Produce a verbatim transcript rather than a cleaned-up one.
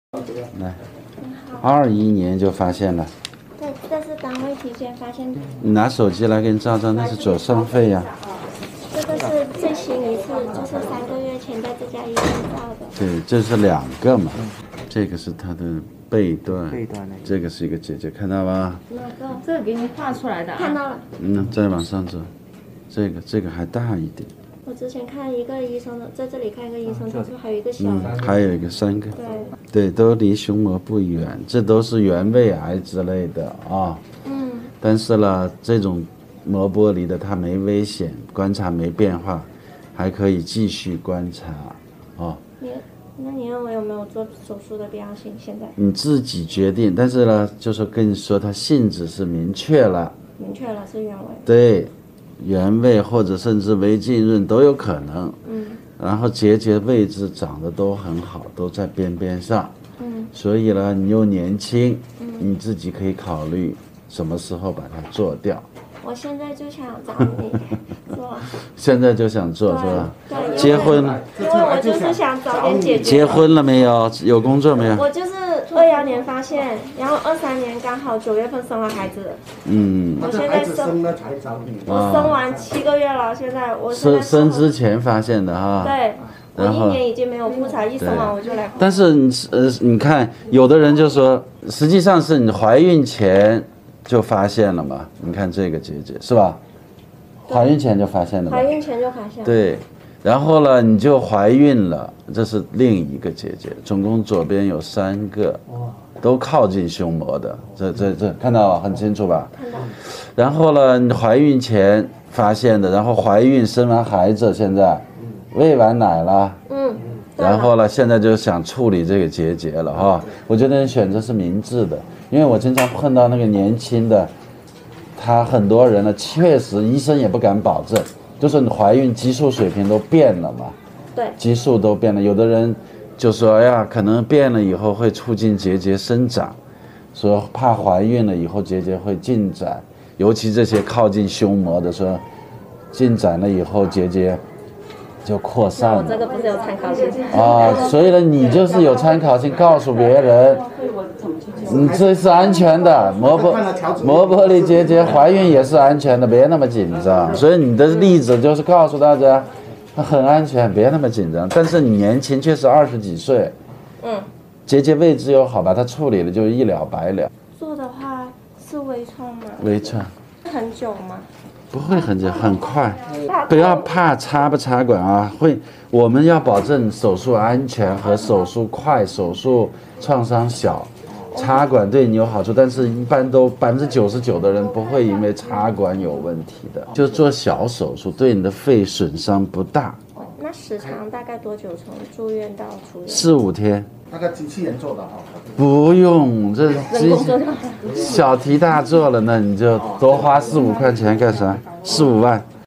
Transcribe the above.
来，二一年就发现了。 对，这是单位提前发现。 你拿手机来给你照照，那是左上肺呀、啊。 这个是最新一次，就是三个月前在这家医院照的。 对，这是两个嘛，这个是他的背段， 背段这个是一个结节，看到吧？ 哪个？ 这个给你画出来的、啊。 看到了。 嗯，再往上走，这个这个还大一点。 我之前看一个医生的，在这里看一个医生，他说还有一个小嗯， 的。 还有一个三个。 对。 对，都离胸膜不远，这都是原位癌之类的啊。 嗯。 但是呢，这种膜剥离的它没危险，观察没变化，还可以继续观察啊。 你，那你认为有没有做手术的必要性？现在？ 你自己决定，但是呢，就是跟你说，它性质是明确了。 明确了是原位。 对。原位或者甚至微浸润都有可能， 嗯， 然后结节位置长得都很好，都在边边上， 嗯， 所以呢，你又年轻，嗯，你自己可以考虑什么时候把它做掉。 我现在就想找你做。 现在就想做是吧？ 对， 结婚了？ 因为我就是想早点解决。 结婚了没有？有工作没有？ 我就是二幺年发现，然后二三年刚好九月份生了孩子。 嗯。 我现在生了才找你。 我生完七个月了，现在我生生之前发现的哈。 对。我一年已经没有复查，一生完我就来。 但是你呃，你看，有的人就说，实际上是你怀孕前就发现了嘛？你看这个结节是吧？怀孕前就发现了。 怀孕前就发现了。 对。然后呢，你就怀孕了，这是另一个结节，总共左边有三个，都靠近胸膜的，这这这看到很清楚吧？ 看到。 然后呢，你怀孕前发现的，然后怀孕生完孩子，现在喂完奶了， 嗯， 然后呢，现在就想处理这个结节了哈。我觉得你选择是明智的，因为我经常碰到那个年轻的，他很多人呢，确实医生也不敢保证。就是你怀孕激素水平都变了嘛， 对， 激素都变了。有的人就说，哎呀，可能变了以后会促进结节生长，说怕怀孕了以后结节会进展，尤其这些靠近胸膜的，说进展了以后结节就扩散了。 我这个不是有参考性啊，所以呢，你就是有参考性，告诉别人。你这是安全的，膜剥膜剥离结节怀孕也是安全的，别那么紧张。所以你的例子就是告诉大家，它很安全，别那么紧张。但是你年轻，确实二十几岁， 嗯， 结节位置又好，把它处理了就一了百了。 做的话是微创吗？ 微创。 很久吗？ 不会很久，很快。不要怕插不插管啊，会。我们要保证手术安全和手术快，手术创伤小。插管对你有好处，但是一般都百分之九十九的人不会因为插管有问题的，就做小手术，对你的肺损伤不大。 那时长大概多久？从住院到出院？ 四五天。 那个机器人做的哈？ 不用，这机小题大做了，那你就多花四五块钱干啥？四五万。